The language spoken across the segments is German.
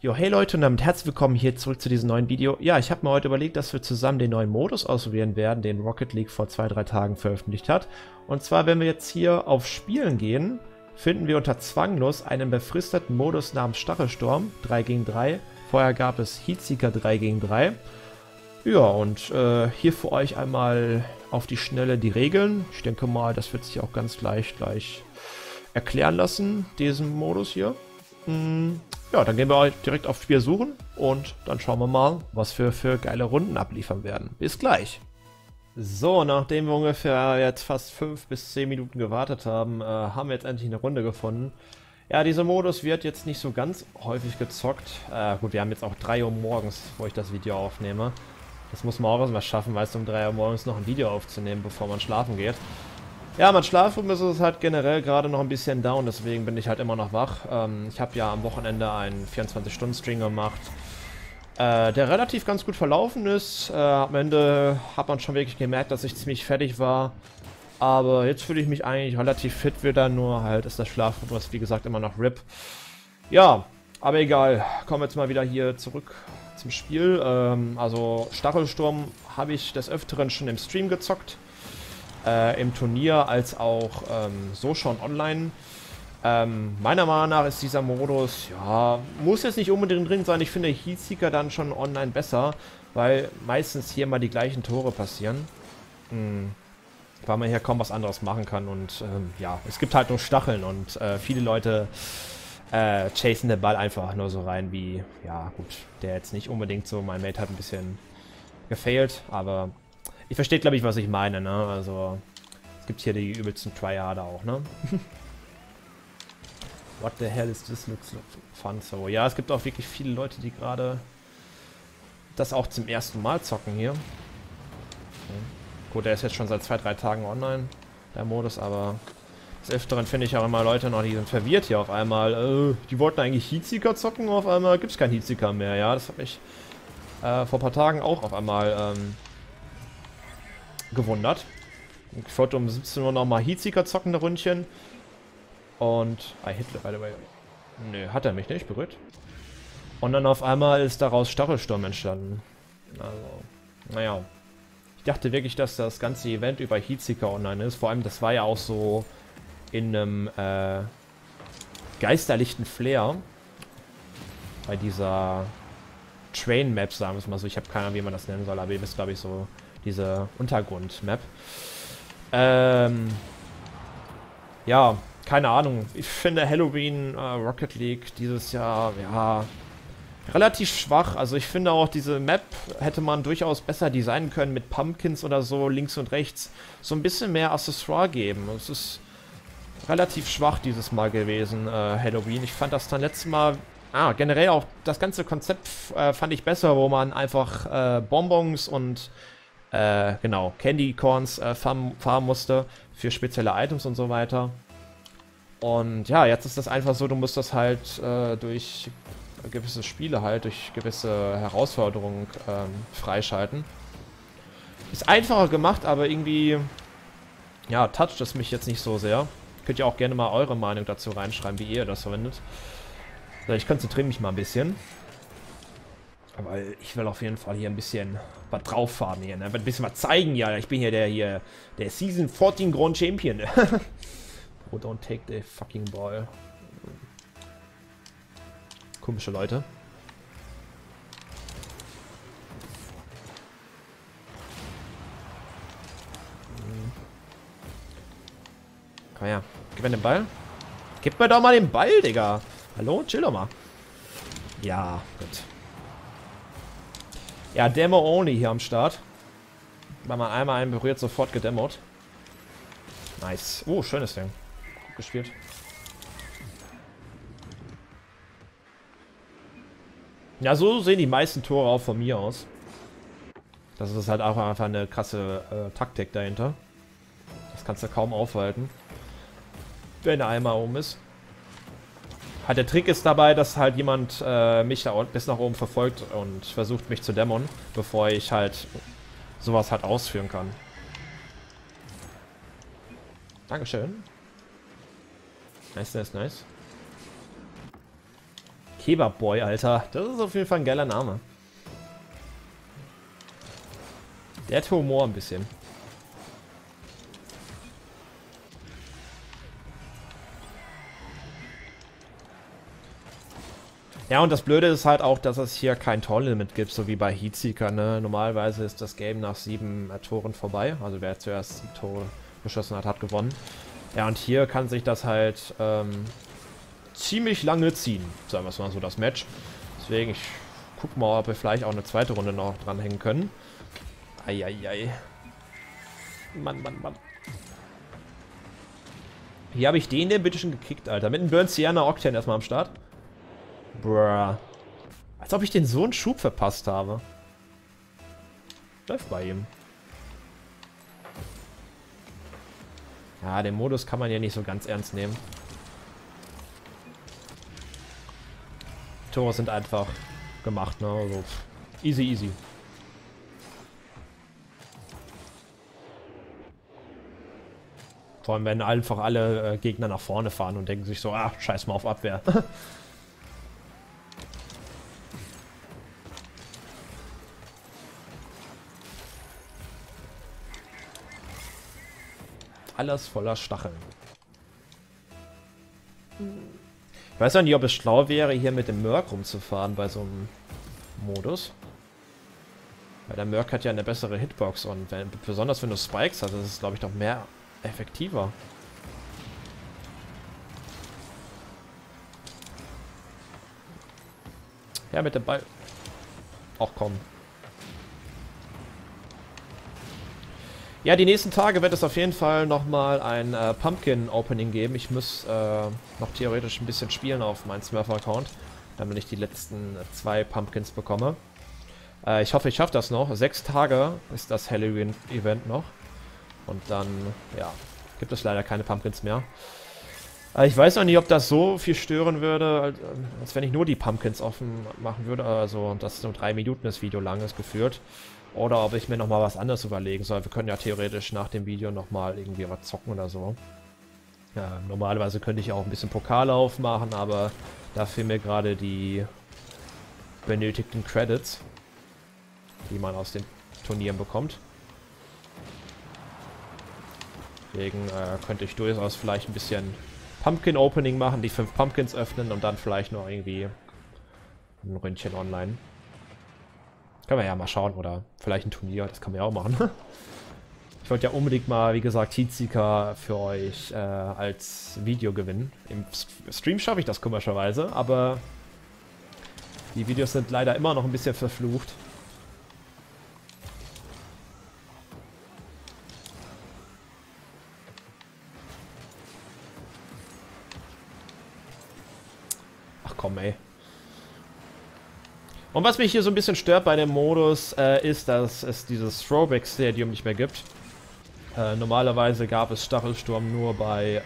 Jo, hey Leute und damit herzlich willkommen hier zurück zu diesem neuen Video. Ja, ich habe mir heute überlegt, dass wir zusammen den neuen Modus ausprobieren werden, den Rocket League vor 2-3 Tagen veröffentlicht hat. Und zwar, wenn wir jetzt hier auf Spielen gehen, finden wir unter Zwanglos einen befristeten Modus namens Stachelsturm 3 gegen 3. Vorher gab es Heatseeker 3 gegen 3. Ja, und hier für euch einmal auf die Schnelle die Regeln. Ich denke mal, das wird sich auch ganz gleich erklären lassen, diesen Modus hier. Ja, dann gehen wir direkt auf Spiel suchen und dann schauen wir mal, was wir für geile Runden abliefern werden. Bis gleich. So, nachdem wir ungefähr jetzt fast 5 bis 10 Minuten gewartet haben, haben wir jetzt endlich eine Runde gefunden. Ja, dieser Modus wird jetzt nicht so ganz häufig gezockt. Gut, wir haben jetzt auch 3 Uhr morgens, wo ich das Video aufnehme. Das muss man auch erstmal schaffen, weißt du, um 3 Uhr morgens noch ein Video aufzunehmen, bevor man schlafen geht. Ja, mein Schlafrhythmus ist halt generell gerade noch ein bisschen down, deswegen bin ich halt immer noch wach. Ich habe ja am Wochenende einen 24-Stunden-Stream gemacht, der relativ ganz gut verlaufen ist. Am Ende hat man schon wirklich gemerkt, dass ich ziemlich fertig war. Aber jetzt fühle ich mich eigentlich relativ fit wieder, nur halt ist der Schlafrhythmus, wie gesagt, immer noch RIP. Ja, aber egal. Kommen wir jetzt mal wieder hier zurück zum Spiel. Also Stachelsturm habe ich des Öfteren schon im Stream gezockt. Im Turnier als auch so schon online. Meiner Meinung nach ist dieser Modus, ja, muss jetzt nicht unbedingt drin sein. Ich finde Heatseeker dann schon online besser, weil meistens hier mal die gleichen Tore passieren. Weil man hier kaum was anderes machen kann und ja, es gibt halt nur Stacheln und viele Leute chasen den Ball einfach nur so rein wie, ja gut, der jetzt nicht unbedingt so, mein Mate hat ein bisschen gefailt, aber ich verstehe, glaube ich, was ich meine, ne? Also, es gibt hier die übelsten Tryharder auch, ne? What the hell is this? Looks fun. So, ja, es gibt auch wirklich viele Leute, die gerade das auch zum ersten Mal zocken hier. Okay. Gut, der ist jetzt schon seit 2-3 Tagen online, der Modus, aber des Öfteren finde ich auch immer Leute noch, die sind verwirrt hier auf einmal. Die wollten eigentlich Heatseeker zocken, auf einmal gibt es keinen Heatseeker mehr. Ja, das habe ich vor ein paar Tagen auch auf einmal gewundert. Ich wollte um 17 Uhr nochmal Heatseeker zocken, eine Ründchen. Und... Hitler, by the way. Nö, hat er mich nicht berührt. Und dann auf einmal ist daraus Stachelsturm entstanden. Also, naja. Ich dachte wirklich, dass das ganze Event über Heatseeker online ist. Vor allem, das war ja auch so in einem geisterlichten Flair. Bei dieser Train-Map, sagen wir es mal so. Ich habe keine Ahnung, wie man das nennen soll, aber ihr wisst, glaube ich, so diese Untergrund-Map. Ja, keine Ahnung. Ich finde Halloween Rocket League dieses Jahr, ja, relativ schwach. Also ich finde auch, diese Map hätte man durchaus besser designen können mit Pumpkins oder so, links und rechts. So ein bisschen mehr Accessoire geben. Es ist relativ schwach dieses Mal gewesen, Halloween. Ich fand das dann letztes Mal... generell auch das ganze Konzept fand ich besser, wo man einfach Bonbons und genau, Candy Corns farmen musste für spezielle Items und so weiter. Und ja, jetzt ist das einfach so, du musst das halt durch gewisse Spiele halt, durch gewisse Herausforderungen freischalten. Ist einfacher gemacht, aber irgendwie, ja, toucht es mich jetzt nicht so sehr. Könnt ihr auch gerne mal eure Meinung dazu reinschreiben, wie ihr das verwendet. So, ich konzentriere mich mal ein bisschen. Aber ich will auf jeden Fall hier ein bisschen was drauf fahren hier, ne? Ein bisschen was zeigen, ja. Ich bin hier der Season 14 Grand Champion. Oh, don't take the fucking ball. Komische Leute. Komm her. Gib mir den Ball. Gib mir doch mal den Ball, Digga. Hallo? Chill doch mal. Ja, gut. Ja, Demo only hier am Start. Weil man einmal einen berührt, sofort gedemot. Nice. Oh, schönes Ding. Gut gespielt. Ja, so sehen die meisten Tore auch von mir aus. Das ist halt auch einfach eine krasse Taktik dahinter. Das kannst du kaum aufhalten. Wenn er einmal oben ist. Halt der Trick ist dabei, dass halt jemand mich da bis nach oben verfolgt und versucht mich zu dämmern, bevor ich halt sowas halt ausführen kann. Dankeschön. Nice, nice, nice. Kebab Boy, Alter. Das ist auf jeden Fall ein geiler Name. Der hat Humor ein bisschen. Ja, und das Blöde ist halt auch, dass es hier kein Torlimit gibt, so wie bei Heatseeker, ne? Normalerweise ist das Game nach 7 Toren vorbei. Also wer zuerst 7 Tore geschossen hat, hat gewonnen. Ja, und hier kann sich das halt ziemlich lange ziehen, sagen wir es mal so, das Match. Deswegen, ich guck mal, ob wir vielleicht auch eine zweite Runde noch dranhängen können. Eieiei. Mann, Mann, Mann. Wie habe ich den denn bitte schon gekickt, Alter? Mit einem Burn Sienna Octane erstmal am Start. Bruh. Als ob ich den so einen Schub verpasst habe. Läuft bei ihm. Ja, den Modus kann man ja nicht so ganz ernst nehmen. Tore sind einfach gemacht, ne? Also easy, easy. Vor allem, wenn einfach alle Gegner nach vorne fahren und denken sich so, ah, scheiß mal auf Abwehr. Alles voller Stacheln. Ich weiß auch nicht, ob es schlau wäre, hier mit dem Merc rumzufahren bei so einem Modus. Weil der Merc hat ja eine bessere Hitbox und besonders wenn du Spikes hast, ist es, glaube ich, doch mehr effektiver. Ja, mit dem Ball. Auch komm. Ja, die nächsten Tage wird es auf jeden Fall nochmal ein Pumpkin-Opening geben. Ich muss noch theoretisch ein bisschen spielen auf meinem Smurf-Account, damit ich die letzten 2 Pumpkins bekomme. Ich hoffe, ich schaffe das noch. 6 Tage ist das Halloween-Event noch. Und dann, ja, gibt es leider keine Pumpkins mehr. Ich weiß noch nicht, ob das so viel stören würde, als wenn ich nur die Pumpkins offen machen würde. Also, das nur 3 Minuten das Video lang ist geführt. Oder ob ich mir nochmal was anderes überlegen soll. Wir können ja theoretisch nach dem Video nochmal irgendwie was zocken oder so. Ja, normalerweise könnte ich auch ein bisschen Pokale aufmachen, aber da fehlen mir gerade die benötigten Credits, die man aus den Turnieren bekommt. Deswegen könnte ich durchaus vielleicht ein bisschen Pumpkin Opening machen, die 5 Pumpkins öffnen und dann vielleicht noch irgendwie ein Ründchen online. Können wir ja mal schauen, oder vielleicht ein Turnier, das kann man ja auch machen. Ich wollte ja unbedingt mal, wie gesagt, Heatseeker für euch als Video gewinnen. Im Stream schaffe ich das komischerweise, aber die Videos sind leider immer noch ein bisschen verflucht. Ach komm, ey. Und was mich hier so ein bisschen stört bei dem Modus, ist, dass es dieses Throwback Stadium nicht mehr gibt. Normalerweise gab es Stachelsturm nur bei,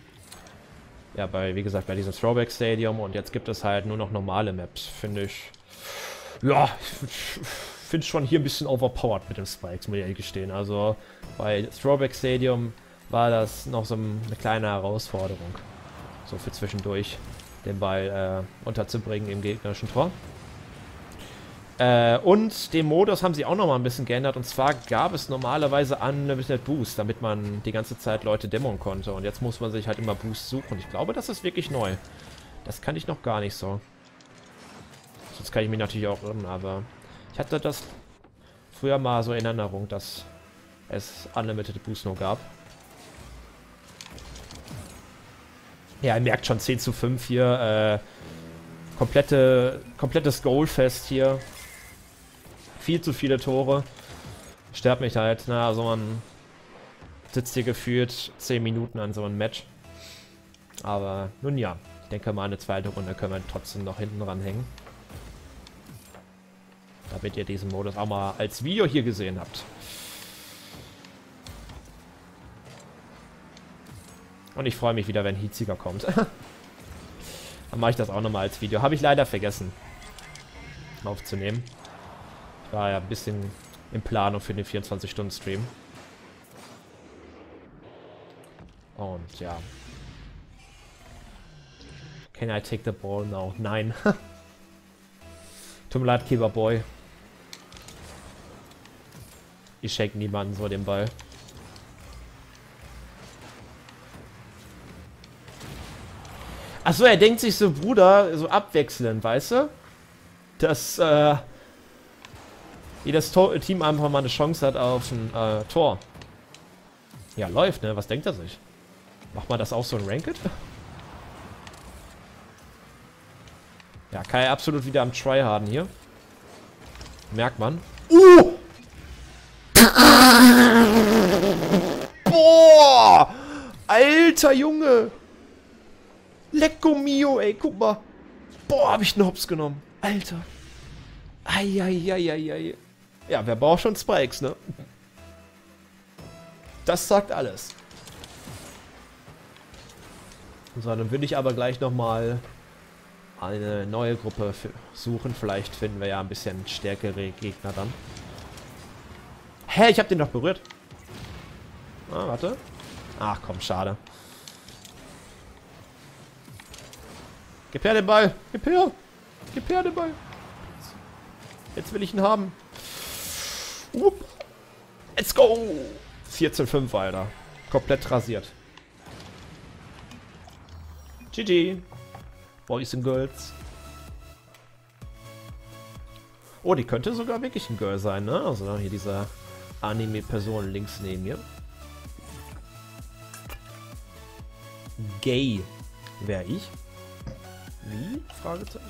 wie gesagt, bei diesem Throwback Stadium und jetzt gibt es halt nur noch normale Maps, finde ich. Ja, ich finde schon hier ein bisschen overpowered mit dem Spikes, muss ich ehrlich gestehen. Also bei Throwback Stadium war das noch so eine kleine Herausforderung, so für zwischendurch den Ball unterzubringen im gegnerischen Tor. Und den Modus haben sie auch nochmal ein bisschen geändert. Und zwar gab es normalerweise Unlimited Boost, damit man die ganze Zeit Leute dämmern konnte. Und jetzt muss man sich halt immer Boost suchen. Ich glaube, das ist wirklich neu. Das kann ich noch gar nicht so. Sonst kann ich mich natürlich auch irren, aber ich hatte das früher mal so in Erinnerung, dass es Unlimited Boost nur gab. Ja, ihr merkt schon 10:5 hier. Komplettes Goalfest hier. Viel zu viele Tore. Stört mich halt, ne? Also man sitzt hier gefühlt 10 Minuten an so einem Match. Aber nun ja, ich denke mal eine zweite Runde können wir trotzdem noch hinten ranhängen. Damit ihr diesen Modus auch mal als Video hier gesehen habt. Und ich freue mich wieder, wenn Heatseeker kommt. Dann mache ich das auch nochmal als Video. Habe ich leider vergessen aufzunehmen. Ich war ja ein bisschen in Planung für den 24-Stunden-Stream. Und ja. Can I take the ball now? Nein. Tut mir leid, Keeper Boy. Ich schenke niemanden so den Ball. Achso, er denkt sich so, Bruder, so abwechselnd, weißt du? Dass, jedes Team einfach mal eine Chance hat auf ein Tor. Ja, läuft, ne? Was denkt er sich? Macht man das auch so in Ranked? Ja, Kai absolut wieder am Tryharden hier. Merkt man. Boah! Alter Junge! Lecco mio, ey, guck mal. Boah, hab ich einen Hops genommen. Alter. Eieieiei. Ja, wer braucht schon Spikes, ne? Das sagt alles. So, dann würde ich aber gleich nochmal eine neue Gruppe suchen. Vielleicht finden wir ja ein bisschen stärkere Gegner dann. Hä, ich hab den doch berührt. Ah, warte. Ach komm, schade. Gib her den Ball. Gib her. Gib her den Ball. Jetzt will ich ihn haben. Let's go. 14:5, Alter. Komplett rasiert. GG. Boys and Girls. Oh, die könnte sogar wirklich ein Girl sein, ne? Also hier diese Anime-Person links neben mir. Gay wäre ich. Wie? Fragezeichen.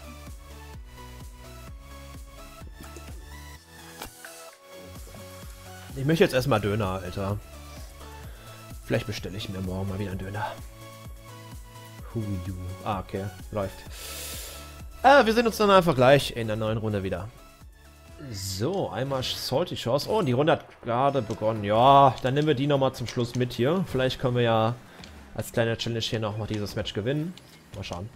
Ich möchte jetzt erstmal Döner, Alter. Vielleicht bestelle ich mir morgen mal wieder einen Döner. Ah, okay. Läuft. Wir sehen uns dann einfach gleich in der neuen Runde wieder. So, einmal Salty Shores. Oh, und die Runde hat gerade begonnen. Ja, dann nehmen wir die nochmal zum Schluss mit hier. Vielleicht können wir ja als kleine Challenge hier noch dieses Match gewinnen. Mal schauen.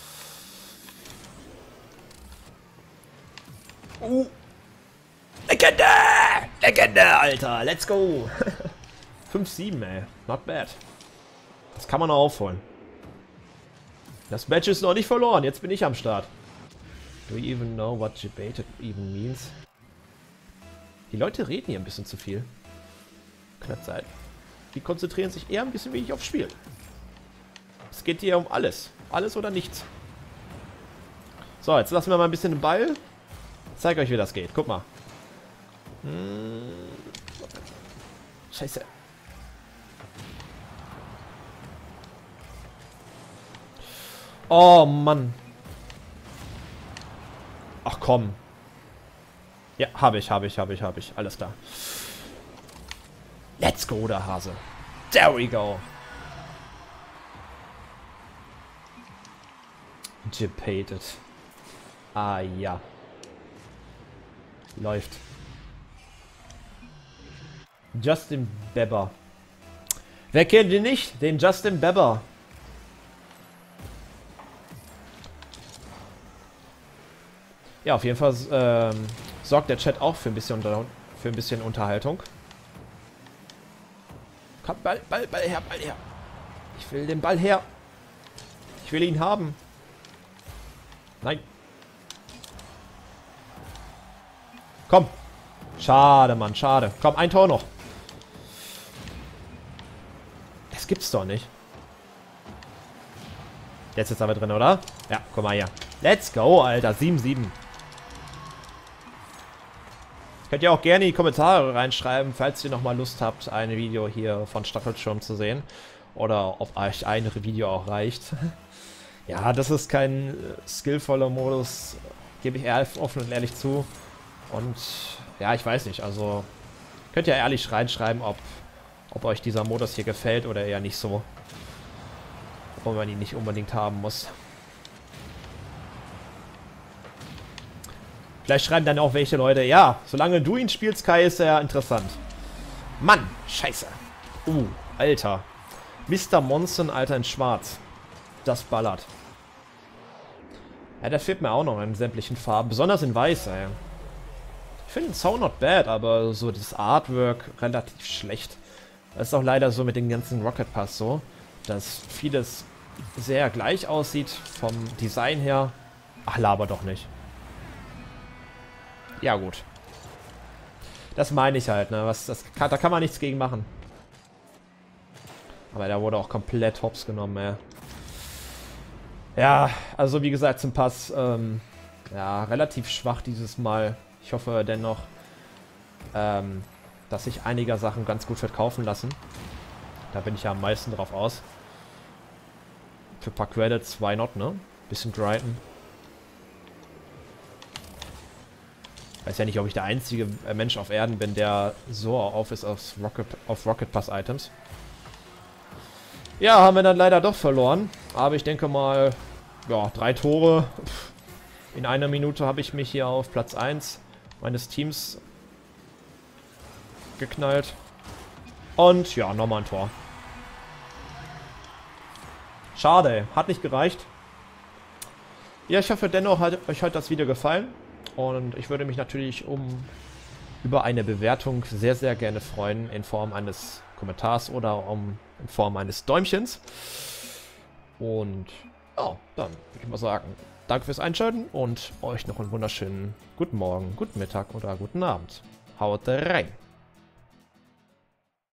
Legende! Legende, Alter! Let's go! 5-7, ey. Not bad. Das kann man noch aufholen. Das Match ist noch nicht verloren. Jetzt bin ich am Start. Do you even know what debated even means? Die Leute reden hier ein bisschen zu viel. Kann das sein? Die konzentrieren sich eher ein bisschen wenig aufs Spiel. Es geht hier um alles. Alles oder nichts. So, jetzt lassen wir mal ein bisschen den Ball. Ich zeige euch, wie das geht. Guck mal. Scheiße. Oh, Mann. Ach, komm. Ja, habe ich. Alles klar. Let's go, der Hase. There we go. Debated. Ah, ja. Läuft. Justin Bieber. Wer kennt ihn nicht? Den Justin Bieber. Ja, auf jeden Fall sorgt der Chat auch für ein bisschen Unterhaltung. Komm, Ball her, Ball her. Ich will den Ball her. Ich will ihn haben. Nein. Komm. Schade, Mann, schade. Komm, ein Tor noch. Das gibt's doch nicht. Jetzt ist aber drin, oder? Ja, guck mal hier. Let's go, Alter. 7-7. Könnt ihr auch gerne in die Kommentare reinschreiben, falls ihr nochmal Lust habt, ein Video hier von Stachelschirm zu sehen. Oder ob euch ein Video auch reicht. Ja, das ist kein skillvoller Modus, gebe ich eher offen und ehrlich zu. Und ja, ich weiß nicht, also könnt ihr ehrlich reinschreiben, ob euch dieser Modus hier gefällt oder eher nicht so. Ob man ihn nicht unbedingt haben muss. Vielleicht schreiben dann auch welche Leute, ja, solange du ihn spielst, Kai, ist er interessant. Mann, scheiße. Alter. Mr. Monson, Alter, in schwarz. Das ballert. Ja, der fehlt mir auch noch in sämtlichen Farben, besonders in weiß, ey. Ich finde den Sound not bad, aber so das Artwork relativ schlecht. Das ist auch leider so mit dem ganzen Rocket Pass so, dass sehr gleich aussieht vom Design her. Ach, laber doch nicht. Ja gut. Das meine ich halt, ne? Da kann man nichts gegen machen. Aber der wurde auch komplett hops genommen, ey. Ja, also wie gesagt, zum Pass, ja, relativ schwach dieses Mal. Ich hoffe dennoch, dass sich einige Sachen ganz gut verkaufen lassen. Da bin ich ja am meisten drauf aus. Für ein paar Credits, why not, ne? Bisschen grinden. Weiß ja nicht, ob ich der einzige Mensch auf Erden bin, der so auf ist auf Rocket Pass Items. Ja, haben wir dann leider doch verloren. Aber ich denke mal, ja, 3 Tore. In einer Minute habe ich mich hier auf Platz 1 meines Teams geknallt. Und ja, nochmal ein Tor. Schade, hat nicht gereicht. Ja, ich hoffe dennoch hat euch heute das Video gefallen. Und ich würde mich natürlich über eine Bewertung sehr, sehr gerne freuen. In Form eines Kommentars oder in Form eines Däumchens. Und ja, dann würde ich mal sagen, danke fürs Einschalten und euch noch einen wunderschönen guten Morgen, guten Mittag oder guten Abend. Haut rein!